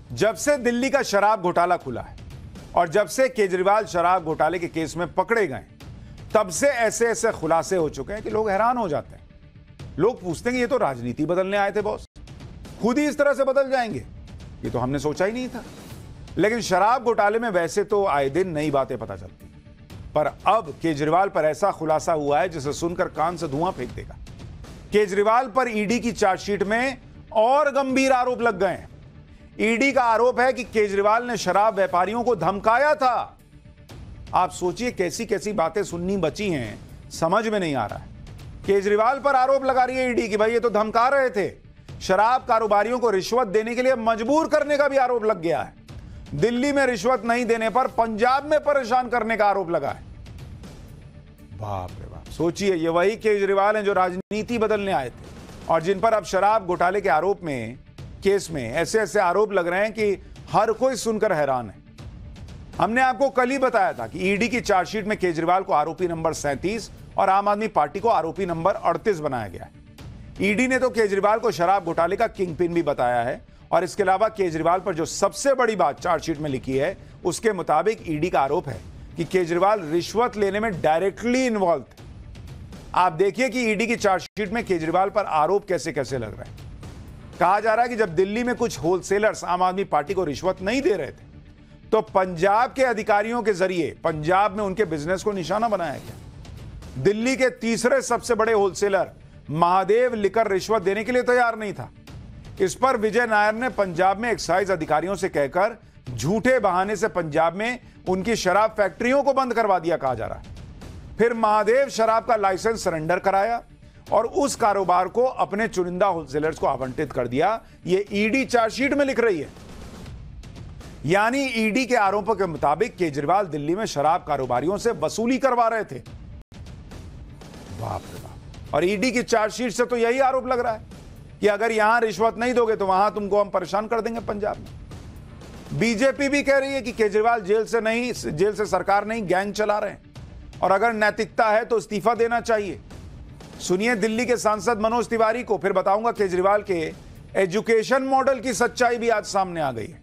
जब से दिल्ली का शराब घोटाला खुला है और जब से केजरीवाल शराब घोटाले के केस में पकड़े गए, तब से ऐसे ऐसे खुलासे हो चुके हैं कि लोग हैरान हो जाते हैं। लोग पूछते हैं कि ये तो राजनीति बदलने आए थे बॉस, खुद ही इस तरह से बदल जाएंगे, ये तो हमने सोचा ही नहीं था। लेकिन शराब घोटाले में वैसे तो आए दिन नई बातें पता चलती, पर अब केजरीवाल पर ऐसा खुलासा हुआ है जिसे सुनकर कान से धुआं फेंक देगा। केजरीवाल पर ईडी की चार्जशीट में और गंभीर आरोप लग गए हैं। ईडी का आरोप है कि केजरीवाल ने शराब व्यापारियों को धमकाया था। आप सोचिए कैसी कैसी बातें सुननी बची हैं, समझ में नहीं आ रहा है। केजरीवाल पर आरोप लगा रही है ईडी कि भाई ये तो धमका रहे थे। शराब कारोबारियों को रिश्वत देने के लिए मजबूर करने का भी आरोप लग गया है। दिल्ली में रिश्वत नहीं देने पर पंजाब में परेशान करने का आरोप लगा है। बाप रे बाप, सोचिए ये वही केजरीवाल हैं जो राजनीति बदलने आए थे और जिन पर अब शराब घोटाले के आरोप में, केस में ऐसे ऐसे आरोप लग रहे हैं कि हर कोई सुनकर हैरान है। हमने आपको कल ही बताया था कि ईडी की चार्जशीट में केजरीवाल को आरोपी नंबर 37 और आम आदमी पार्टी को आरोपी नंबर 38 बनाया गया है। ईडी ने तो केजरीवाल को शराब घोटाले का किंगपिन भी बताया है और इसके अलावा केजरीवाल पर जो सबसे बड़ी बात चार्जशीट में लिखी है, उसके मुताबिक ईडी का आरोप है कि केजरीवाल रिश्वत लेने में डायरेक्टली इन्वॉल्व थे। आप देखिए कि ईडी की चार्जशीट में केजरीवाल पर आरोप कैसे कैसे लग रहे हैं। कहा जा रहा है कि जब दिल्ली में कुछ होलसेलर्स आम आदमी पार्टी को रिश्वत नहीं दे रहे थे, तो पंजाब के अधिकारियों के जरिए पंजाब में उनके बिजनेस को निशाना बनाया गया। दिल्ली के तीसरे सबसे बड़े होलसेलर महादेव लिकर रिश्वत देने के लिए तैयार नहीं था। इस पर विजय नायर ने पंजाब में एक्साइज अधिकारियों से कहकर झूठे बहाने से पंजाब में उनकी शराब फैक्ट्रियों को बंद करवा दिया, कहा जा रहा है। फिर महादेव शराब का लाइसेंस सरेंडर कराया और उस कारोबार को अपने चुनिंदा होलसेलर्स को आवंटित कर दिया। ये ईडी चार्जशीट में लिख रही है। यानी ईडी के आरोपों के मुताबिक केजरीवाल दिल्ली में शराब कारोबारियों से वसूली करवा रहे थे। बाप रे बाप। और ईडी की चार्जशीट से तो यही आरोप लग रहा है कि अगर यहां रिश्वत नहीं दोगे तो वहां तुमको हम परेशान कर देंगे पंजाब में। बीजेपी भी कह रही है कि केजरीवाल जेल से सरकार नहीं गैंग चला रहे हैं और अगर नैतिकता है तो इस्तीफा देना चाहिए। सुनिए दिल्ली के सांसद मनोज तिवारी को, फिर बताऊंगा केजरीवाल के एजुकेशन मॉडल की सच्चाई भी आज सामने आ गई है।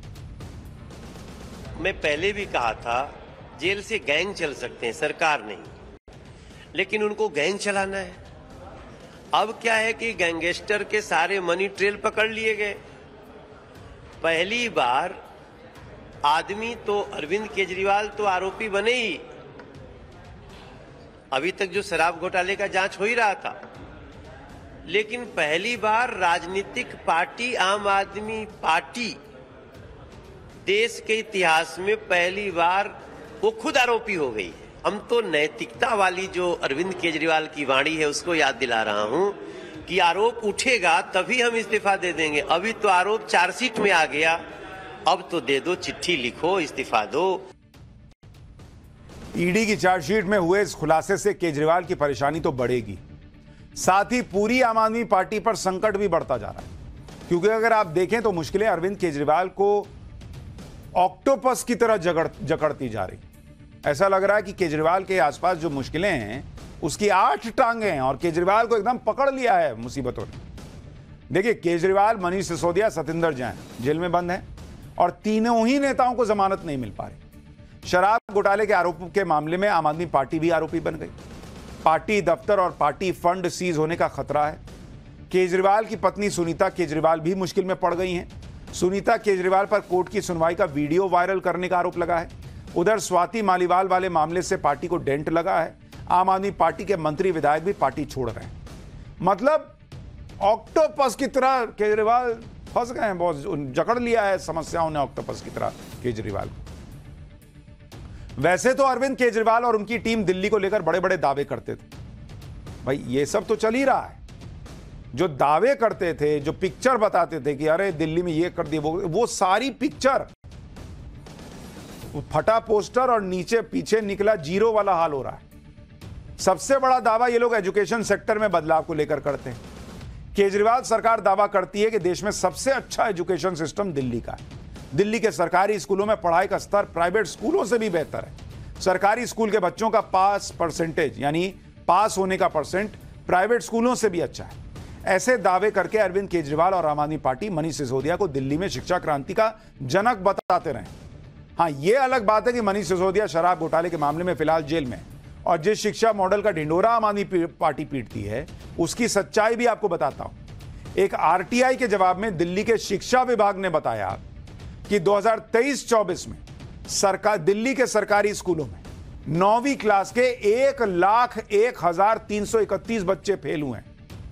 मैं पहले भी कहा था जेल से गैंग चल सकते हैं, सरकार नहीं, लेकिन उनको गैंग चलाना है। अब क्या है कि गैंगस्टर के सारे मनी ट्रेल पकड़ लिए गए। पहली बार आदमी तो अरविंद केजरीवाल तो आरोपी बने ही, अभी तक जो शराब घोटाले का जांच हो ही रहा था, लेकिन पहली बार राजनीतिक पार्टी आम आदमी पार्टी देश के इतिहास में पहली बार वो खुद आरोपी हो गई है। हम तो नैतिकता वाली जो अरविंद केजरीवाल की वाणी है उसको याद दिला रहा हूं कि आरोप उठेगा तभी हम इस्तीफा दे देंगे। अभी तो आरोप चार्जशीट में आ गया, अब तो दे दो, चिट्ठी लिखो, इस्तीफा दो। ईडी की चार्जशीट में हुए इस खुलासे से केजरीवाल की परेशानी तो बढ़ेगी, साथ ही पूरी आम आदमी पार्टी पर संकट भी बढ़ता जा रहा है। क्योंकि अगर आप देखें तो मुश्किलें अरविंद केजरीवाल को ऑक्टोपस की तरह जकड़ती जा रही। ऐसा लग रहा है कि केजरीवाल के आसपास जो मुश्किलें हैं उसकी 8 टांगे हैं और केजरीवाल को एकदम पकड़ लिया है मुसीबतों ने। देखिए केजरीवाल, मनीष सिसोदिया, सतिंदर जैन जेल में बंद हैं और तीनों ही नेताओं को जमानत नहीं मिल पा रही। शराब घोटाले के आरोप के मामले में आम आदमी पार्टी भी आरोपी बन गई। पार्टी दफ्तर और पार्टी फंड सीज होने का खतरा है। केजरीवाल की पत्नी सुनीता केजरीवाल भी मुश्किल में पड़ गई हैं। सुनीता केजरीवाल पर कोर्ट की सुनवाई का वीडियो वायरल करने का आरोप लगा है। उधर स्वाति मालीवाल वाले मामले से पार्टी को डेंट लगा है। आम आदमी पार्टी के मंत्री विधायक भी पार्टी छोड़ रहे हैं। मतलब ऑक्टोपस की तरह केजरीवाल फंस गए हैं, बहुत जकड़ लिया है समस्याओं ने ऑक्टोपस की तरह केजरीवाल को। वैसे तो अरविंद केजरीवाल और उनकी टीम दिल्ली को लेकर बड़े बड़े दावे करते थे। भाई ये सब तो चल ही रहा है। जो दावे करते थे, जो पिक्चर बताते थे कि अरे दिल्ली में ये कर दिया, वो सारी पिक्चर फटा पोस्टर और नीचे पीछे निकला जीरो वाला हाल हो रहा है। सबसे बड़ा दावा ये लोग एजुकेशन सेक्टर में बदलाव को लेकर करते हैं। केजरीवाल सरकार दावा करती है कि देश में सबसे अच्छा एजुकेशन सिस्टम दिल्ली का है। दिल्ली के सरकारी स्कूलों में पढ़ाई का स्तर प्राइवेट स्कूलों से भी बेहतर है। सरकारी स्कूल के बच्चों का पास परसेंटेज यानी पास होने का परसेंट प्राइवेट स्कूलों से भी अच्छा है। ऐसे दावे करके अरविंद केजरीवाल और आम आदमी पार्टी मनीष सिसोदिया को दिल्ली में शिक्षा क्रांति का जनक बताते रहे। हाँ, यह अलग बात है कि मनीष सिसोदिया शराब घोटाले के मामले में फिलहाल जेल में, और जिस शिक्षा मॉडल का ढिंढोरा आम आदमी पार्टी पीटती है उसकी सच्चाई भी आपको बताता हूं। एक आरटीआई के जवाब में दिल्ली के शिक्षा विभाग ने बताया कि 2023-24 में सरकार दिल्ली के सरकारी स्कूलों में 9वीं क्लास के 1,01,331 बच्चे फेल हुए हैं।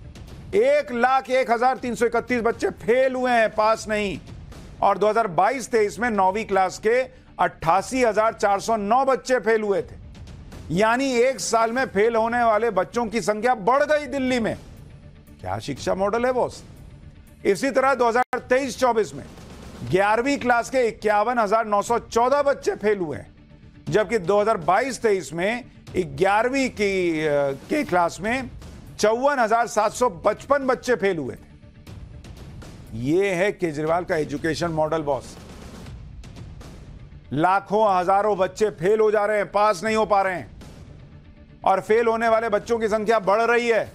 1,01,331 बच्चे फेल हुए हैं, पास नहीं। और 2022-23 में 9वीं क्लास के 88,409 बच्चे फेल हुए थे। यानी एक साल में फेल होने वाले बच्चों की संख्या बढ़ गई दिल्ली में। क्या शिक्षा मॉडल है बॉस। इसी तरह 2023-24 में 11वीं क्लास के 51,914 बच्चे फेल हुए हैं, जबकि 2022-23 में 11वीं की क्लास में 54,755 बच्चे फेल हुए थे। यह है केजरीवाल का एजुकेशन मॉडल बॉस। लाखों हजारों बच्चे फेल हो जा रहे हैं, पास नहीं हो पा रहे हैं, और फेल होने वाले बच्चों की संख्या बढ़ रही है।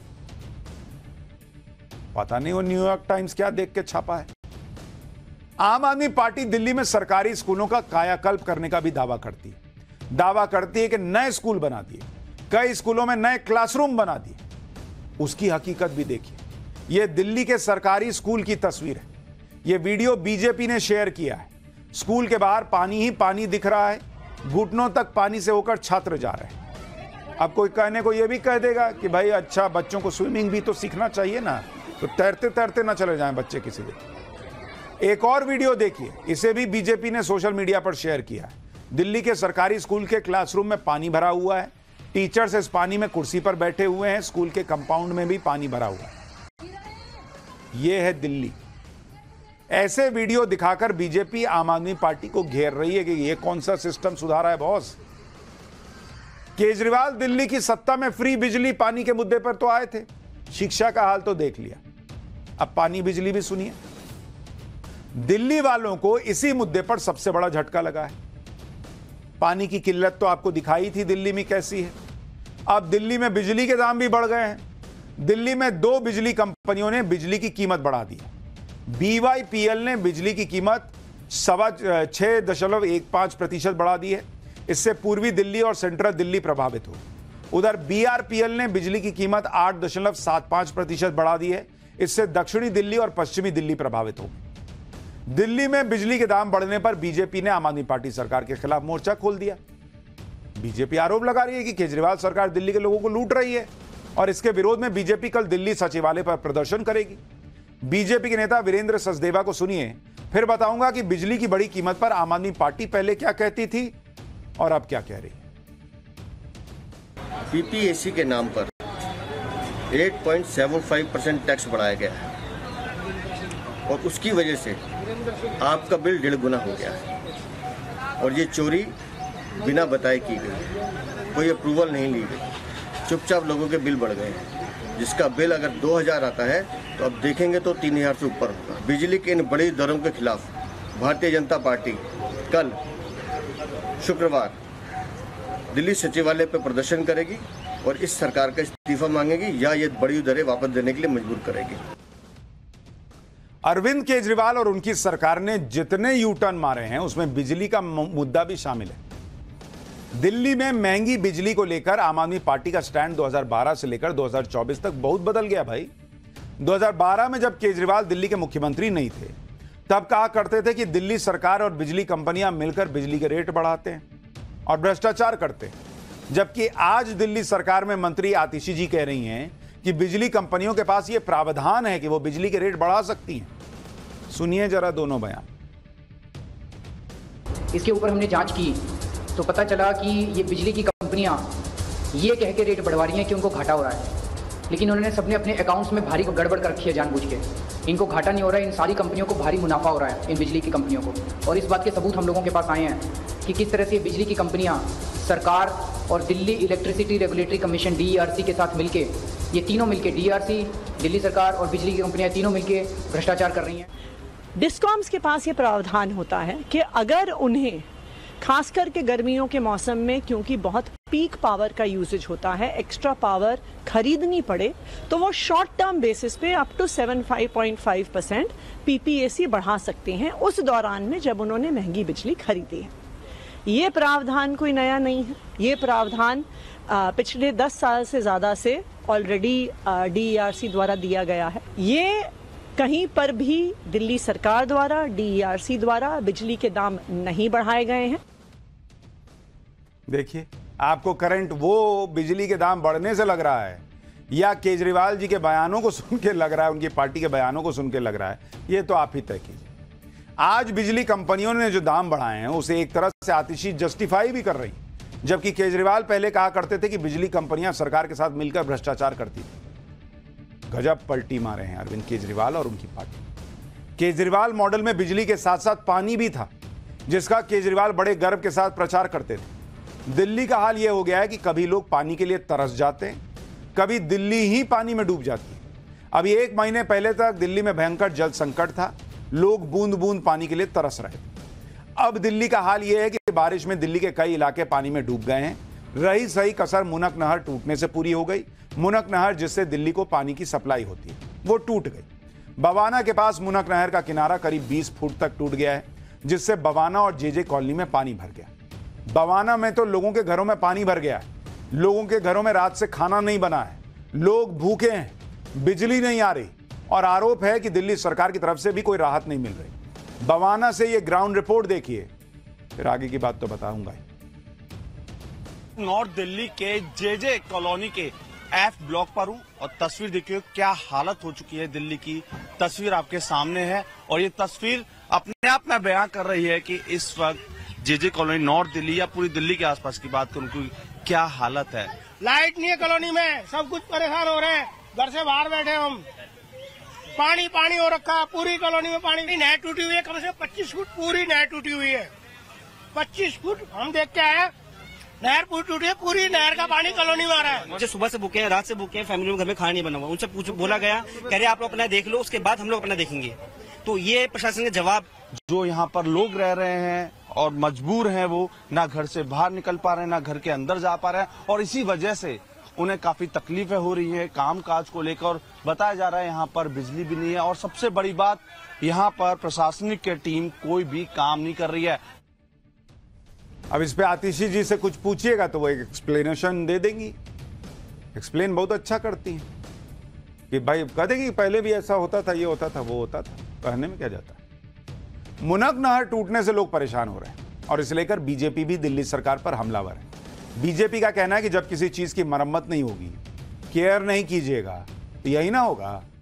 पता नहीं वो न्यूयॉर्क टाइम्स क्या देख के छापा है। आम आदमी पार्टी दिल्ली में सरकारी स्कूलों का कायाकल्प करने का भी दावा करती है। दावा करती है कि नए स्कूल बना दिए, कई स्कूलों में नए क्लासरूम बना दिए। उसकी हकीकत भी देखिए। यह दिल्ली के सरकारी स्कूल की तस्वीर है। यह वीडियो बीजेपी ने शेयर किया है। स्कूल के बाहर पानी ही पानी दिख रहा है, घुटनों तक पानी से होकर छात्र जा रहे हैं। अब कोई कहने को यह भी कह देगा कि भाई अच्छा, बच्चों को स्विमिंग भी तो सीखना चाहिए ना, तो तैरते तैरते ना चले जाएं बच्चे किसी दिन। एक और वीडियो देखिए, इसे भी बीजेपी ने सोशल मीडिया पर शेयर किया है। दिल्ली के सरकारी स्कूल के क्लासरूम में पानी भरा हुआ है। टीचर्स इस पानी में कुर्सी पर बैठे हुए हैं। स्कूल के कंपाउंड में भी पानी भरा हुआ है। यह है दिल्ली। ऐसे वीडियो दिखाकर बीजेपी आम आदमी पार्टी को घेर रही है कि यह कौन सा सिस्टम सुधारा है बॉस। केजरीवाल दिल्ली की सत्ता में फ्री बिजली पानी के मुद्दे पर तो आए थे, शिक्षा का हाल तो देख लिया। अब पानी बिजली भी सुनिए। दिल्ली वालों को इसी मुद्दे पर सबसे बड़ा झटका लगा है। पानी की किल्लत तो आपको दिखाई थी दिल्ली में कैसी है। अब दिल्ली में बिजली के दाम भी बढ़ गए हैं। दिल्ली में 2 बिजली कंपनियों ने बिजली की कीमत बढ़ा दी। BYPL ने बिजली की कीमत 6.15% बढ़ा दी है। इससे पूर्वी दिल्ली और सेंट्रल दिल्ली प्रभावित हो। उधर BRPL ने बिजली की कीमत 8.75% बढ़ा दी है। इससे दक्षिणी दिल्ली और पश्चिमी दिल्ली प्रभावित हो। दिल्ली में बिजली के दाम बढ़ने पर बीजेपी ने आम आदमी पार्टी सरकार के खिलाफ मोर्चा खोल दिया। बीजेपी आरोप लगा रही है कि केजरीवाल सरकार दिल्ली के लोगों को लूट रही है, और इसके विरोध में बीजेपी कल दिल्ली सचिवालय पर प्रदर्शन करेगी। बीजेपी के नेता वीरेंद्र सचदेवा को सुनिए, फिर बताऊंगा कि बिजली की बड़ी कीमत पर आम आदमी पार्टी पहले क्या कहती थी और अब क्या कह रही है। PPAC के नाम पर 8.75% टैक्स बढ़ाया गया है, और उसकी वजह से आपका बिल 1.5 गुना हो गया है। और ये चोरी बिना बताए की गई, कोई अप्रूवल नहीं ली गई, चुपचाप लोगों के बिल बढ़ गए हैं। जिसका बिल अगर 2000 आता है तो अब देखेंगे तो 3000 से ऊपर होगा। बिजली के इन बड़ी दरों के खिलाफ भारतीय जनता पार्टी कल शुक्रवार दिल्ली सचिवालय पर प्रदर्शन करेगी और इस सरकार का इस्तीफा मांगेगी, या ये बड़ी दरें वापस देने के लिए मजबूर करेगी। अरविंद केजरीवाल और उनकी सरकार ने जितने यू टर्न मारे हैं उसमें बिजली का मुद्दा भी शामिल है। दिल्ली में महंगी बिजली को लेकर आम आदमी पार्टी का स्टैंड 2012 से लेकर 2024 तक बहुत बदल गया भाई। 2012 में जब केजरीवाल दिल्ली के मुख्यमंत्री नहीं थे, तब कहा करते थे कि दिल्ली सरकार और बिजली कंपनियां मिलकर बिजली के रेट बढ़ाते हैं और भ्रष्टाचार करते हैं। जबकि आज दिल्ली सरकार में मंत्री आतिशी जी कह रही हैं कि बिजली कंपनियों के पास यह प्रावधान है कि वो बिजली के रेट बढ़ा सकती हैं। सुनिए जरा दोनों बयान। इसके ऊपर हमने जांच की तो पता चला कि ये बिजली की कंपनियां ये कह के रेट बढ़वा रही हैं कि उनको घाटा हो रहा है, लेकिन उन्होंने सबने अपने अकाउंट्स में भारी गड़बड़ कर रखी है जानबूझ के। इनको घाटा नहीं हो रहा है, इन सारी कंपनियों को भारी मुनाफा हो रहा है, इन बिजली की कंपनियों को। और इस बात के सबूत हम लोगों के पास आए हैं कि किस तरह से बिजली की कंपनियां सरकार और Delhi electricity regulatory commission DERC के साथ मिलके, ये तीनों मिलके, DERC, दिल्ली सरकार और बिजली की कंपनियां तीनों मिलके भ्रष्टाचार कर रही हैं। डिस्कॉम्स के पास ये प्रावधान होता है कि अगर उन्हें खास करके गर्मियों के मौसम में, क्योंकि बहुत पीक पावर का यूजेज होता है, एक्स्ट्रा पावर खरीदनी पड़े तो वो शॉर्ट टर्म बेसिस पे अप टू 75.5% पीपीएसी बढ़ा सकते हैं उस दौरान में जब उन्होंने महंगी बिजली खरीदी है। ये प्रावधान कोई नया नहीं है, ये प्रावधान पिछले 10 साल से ज़्यादा से ऑलरेडी डीईआरसी द्वारा दिया गया है। ये कहीं पर भी दिल्ली सरकार द्वारा, डीईआरसी द्वारा बिजली के दाम नहीं बढ़ाए गए हैं। देखिए, आपको करंट वो बिजली के दाम बढ़ने से लग रहा है या केजरीवाल जी के बयानों को सुन के लग रहा है, उनकी पार्टी के बयानों को सुन के लग रहा है, ये तो आप ही तय कीजिए। आज बिजली कंपनियों ने जो दाम बढ़ाए हैं उसे एक तरह से आतिशी जस्टिफाई भी कर रही, जबकि केजरीवाल पहले कहा करते थे कि बिजली कंपनियां सरकार के साथ मिलकर भ्रष्टाचार करती थी। गजब पलटी मारे हैं अरविंद केजरीवाल और उनकी पार्टी। केजरीवाल मॉडल में बिजली के साथ साथ पानी भी था, जिसका केजरीवाल बड़े गर्व के साथ प्रचार करते थे। दिल्ली का हाल यह हो गया है कि कभी लोग पानी के लिए तरस जाते हैं, कभी दिल्ली ही पानी में डूब जाती है। अभी 1 महीने पहले तक दिल्ली में भयंकर जल संकट था, लोग बूंद बूंद पानी के लिए तरस रहे थे। अब दिल्ली का हाल यह है कि बारिश में दिल्ली के कई इलाके पानी में डूब गए हैं। रही सही कसर मुनक नहर टूटने से पूरी हो गई। मुनक नहर जिससे दिल्ली को पानी की सप्लाई होती है वो टूट गई। बवाना के पास मुनक नहर का किनारा करीब 20 फुट तक टूट गया है, जिससे बवाना और जेजे कॉलोनी में पानी भर गया। बवाना में तो लोगों के घरों में पानी भर गया है, लोगों के घरों में रात से खाना नहीं बना है, लोग भूखे हैं, बिजली नहीं आ रही और आरोप है कि दिल्ली सरकार की तरफ से भी कोई राहत नहीं मिल रही। बवाना से ये ग्राउंड रिपोर्ट देखिए, फिर आगे की बात तो बताऊंगा। नॉर्थ दिल्ली के जेजे कॉलोनी के एफ ब्लॉक पर हूं और तस्वीर देखिए क्या हालत हो चुकी है। दिल्ली की तस्वीर आपके सामने है और ये तस्वीर अपने आप में बयां कर रही है कि इस वक्त जेजे कॉलोनी नॉर्थ दिल्ली या पूरी दिल्ली के आसपास की बात करूं कि क्या हालत है। लाइट नहीं है कॉलोनी में, सब कुछ परेशान हो रहे हैं, घर से बाहर बैठे हम। पानी पानी हो रखा है पूरी कॉलोनी में, पानी। नहर टूटी हुई है, कम से कम 25 फुट पूरी नहर टूटी हुई है। 25 फुट हम देख के आए, नहर पूरी टूटी है, पूरी नहर का पानी कॉलोनी में आ रहा है। मुझे सुबह से बुके हैं, रात से बुके हैं, फैमिली में घर में खाना नहीं बना हुआ। उनसे बोला गया, कह रहे आप लोग अपना देख लो, उसके बाद हम लोग अपना देखेंगे। तो ये प्रशासन का जवाब। जो यहाँ पर लोग रह रहे हैं और मजबूर हैं, वो ना घर से बाहर निकल पा रहे हैं, ना घर के अंदर जा पा रहे हैं और इसी वजह से उन्हें काफी तकलीफें हो रही है काम काज को लेकर। बताया जा रहा है यहाँ पर बिजली भी नहीं है और सबसे बड़ी बात, यहाँ पर प्रशासनिक की टीम कोई भी काम नहीं कर रही है। अब इस पे आतिशी जी से कुछ पूछिएगा तो वो एक एक्सप्लेनेशन दे देंगी। एक्सप्लेन बहुत अच्छा करती हैं कि भाई कह देंगी पहले भी ऐसा होता था, ये होता था, वो होता था, कहने में क्या जाता है। मुनक नहर टूटने से लोग परेशान हो रहे हैं और इसे लेकर बीजेपी भी दिल्ली सरकार पर हमलावर है। बीजेपी का कहना है कि जब किसी चीज की मरम्मत नहीं होगी, केयर नहीं कीजिएगा तो यही ना होगा।